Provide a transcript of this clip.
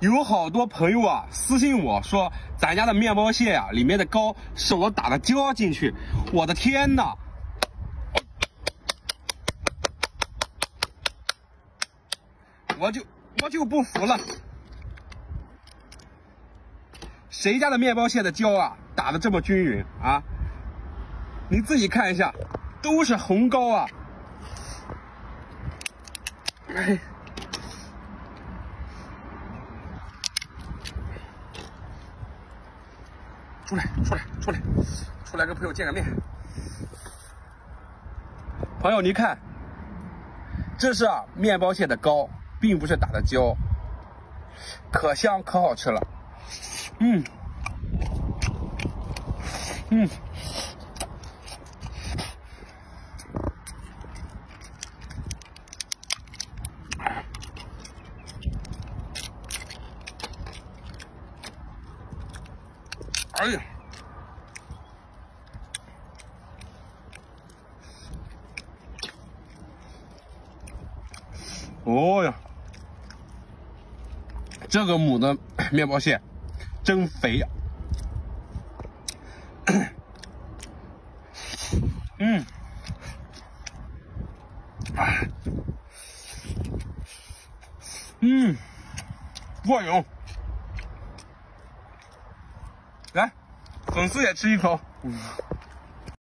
有好多朋友啊私信我说，咱家的面包屑呀、里面的膏是我打的胶进去，我的天哪！我就不服了，谁家的面包屑的胶啊打的这么均匀啊？你自己看一下，都是红膏啊！哎。 出来跟朋友见个面。朋友，你看，这是面包屑的膏，并不是打的胶，可香可好吃了。哎呀！哦呀，这个母的面包屑真肥呀！过瘾。来，粉丝也吃一口。